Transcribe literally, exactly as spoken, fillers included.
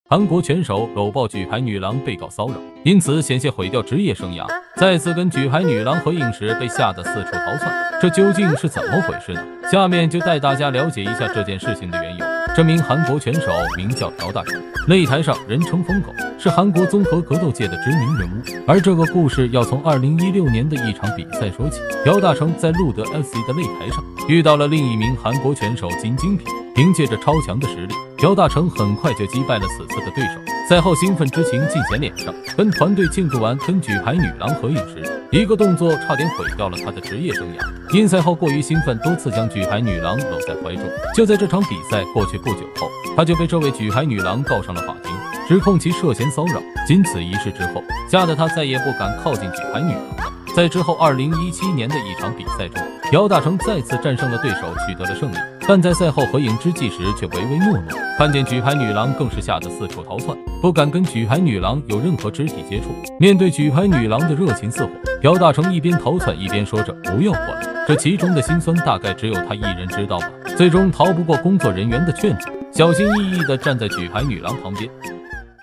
韩国拳手搂抱举牌女郎被告骚扰，因此险些毁掉职业生涯。再次跟举牌女郎合影时被吓得四处逃窜，这究竟是怎么回事呢？下面就带大家了解一下这件事情的缘由。这名韩国拳手名叫朴大成，擂台上人称疯狗，是韩国综合格斗界的知名人物。而这个故事要从二零一六年的一场比赛说起。朴大成在路德 F C 的擂台上遇到了另一名韩国拳手金京平，凭借着超强的实力，朴大成很快就击败了此次的对手。赛后兴奋之情尽显脸上，跟团队庆祝完跟举牌女郎合影时，一个动作差点毁掉了他的职业生涯。因赛后过于兴奋，多次将举牌女郎搂在怀中。就在这场比赛过去不久后，他就被这位举牌女郎告上了法庭，指控其涉嫌骚扰。经此一事之后，吓得他再也不敢靠近举牌女郎了。在之后二零一七年的一场比赛中，朴大成再次战胜了对手，取得了胜利。但在赛后合影之际时却唯唯诺诺，看见举牌女郎更是吓得四处逃窜，不敢跟举牌女郎有任何肢体接触。面对举牌女郎的热情似火，朴大成一边逃窜一边说着不要过来，这其中的辛酸大概只有他一人知道吧。最终逃不过工作人员的劝阻，小心翼翼地站在举牌女郎旁边。